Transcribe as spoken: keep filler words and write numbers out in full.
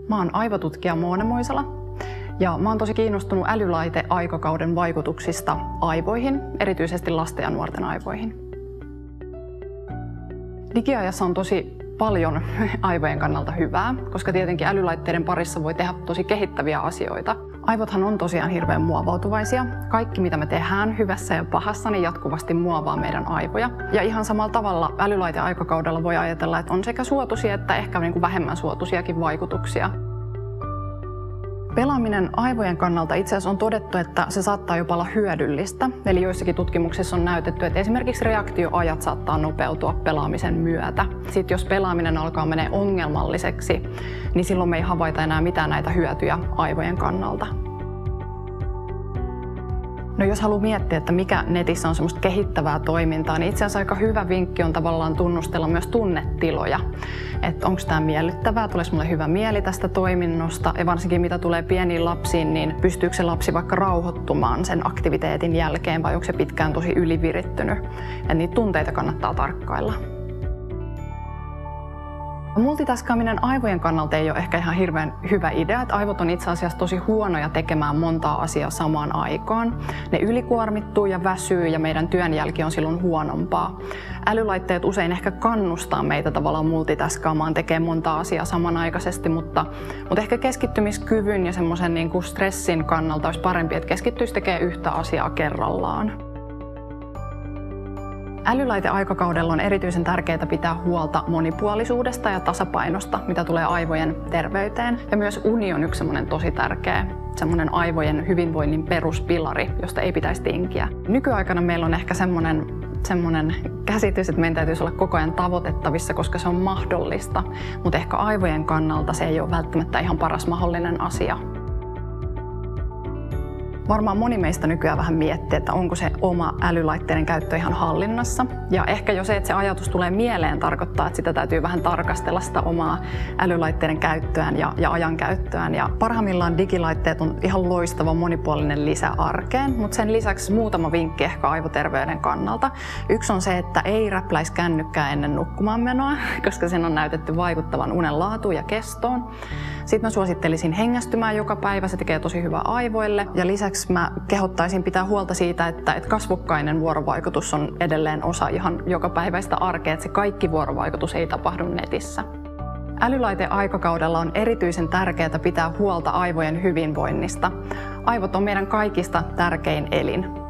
Mä oon aivotutkija Moona Moisala ja mä oon tosi kiinnostunut älylaite-aikakauden vaikutuksista aivoihin, erityisesti lasten ja nuorten aivoihin. Digiajassa on tosi paljon aivojen kannalta hyvää, koska tietenkin älylaitteiden parissa voi tehdä tosi kehittäviä asioita. Aivothan on tosiaan hirveän muovautuvaisia. Kaikki mitä me tehdään hyvässä ja pahassa, niin jatkuvasti muovaa meidän aivoja. Ja ihan samalla tavalla älylaite-aikakaudella voi ajatella, että on sekä suotuisia että ehkä niin kuin vähemmän suotuisiakin vaikutuksia. Pelaaminen aivojen kannalta itse asiassa on todettu, että se saattaa jopa olla hyödyllistä. Eli joissakin tutkimuksissa on näytetty, että esimerkiksi reaktioajat saattaa nopeutua pelaamisen myötä. Sitten jos pelaaminen alkaa mennä ongelmalliseksi, niin silloin me ei havaita enää mitään näitä hyötyjä aivojen kannalta. No jos haluaa miettiä, että mikä netissä on semmoista kehittävää toimintaa, niin itse asiassa aika hyvä vinkki on tavallaan tunnustella myös tunnetiloja. Että onko tämä miellyttävää, tuleeko mulle hyvä mieli tästä toiminnosta ja varsinkin mitä tulee pieniin lapsiin, niin pystyykö se lapsi vaikka rauhoittumaan sen aktiviteetin jälkeen vai onko se pitkään tosi ylivirittynyt. Ja niitä tunteita kannattaa tarkkailla. Multitaskaaminen aivojen kannalta ei ole ehkä ihan hirveän hyvä idea. Että aivot on itse asiassa tosi huonoja tekemään montaa asiaa samaan aikaan. Ne ylikuormittuu ja väsyy ja meidän työnjälki on silloin huonompaa. Älylaitteet usein ehkä kannustaa meitä tavallaan multitaskaamaan, tekee monta asiaa samanaikaisesti, mutta, mutta ehkä keskittymiskyvyn ja semmoisen niin kuin stressin kannalta olisi parempi, että keskittyisi tekemään yhtä asiaa kerrallaan. Älylaite-aikakaudella on erityisen tärkeää pitää huolta monipuolisuudesta ja tasapainosta, mitä tulee aivojen terveyteen. Ja myös uni on yksi semmoinen tosi tärkeä semmoinen aivojen hyvinvoinnin peruspilari, josta ei pitäisi tinkiä. Nykyaikana meillä on ehkä semmoinen, semmoinen käsitys, että meidän täytyisi olla koko ajan tavoitettavissa, koska se on mahdollista. Mutta ehkä aivojen kannalta se ei ole välttämättä ihan paras mahdollinen asia. Varmaan moni meistä nykyään vähän miettii, että onko se oma älylaitteiden käyttö ihan hallinnassa. Ja ehkä jo se, että se ajatus tulee mieleen, tarkoittaa, että sitä täytyy vähän tarkastella sitä omaa älylaitteiden käyttöään ja, ja ajankäyttöään. Ja parhaimmillaan digilaitteet on ihan loistava monipuolinen lisä arkeen, mutta sen lisäksi muutama vinkki ehkä aivoterveyden kannalta. Yksi on se, että ei räpläisi kännykkää ennen nukkumaan menoa, koska sen on näytetty vaikuttavan unen laatuun ja kestoon. Sitten mä suosittelisin hengästymään joka päivä, se tekee tosi hyvää aivoille. Ja lisäksi mä kehottaisin pitää huolta siitä, että, että kasvokkainen vuorovaikutus on edelleen osa ihan jokapäiväistä arkea, että se kaikki vuorovaikutus ei tapahdu netissä. Älylaite-aikakaudella on erityisen tärkeää pitää huolta aivojen hyvinvoinnista. Aivot on meidän kaikista tärkein elin.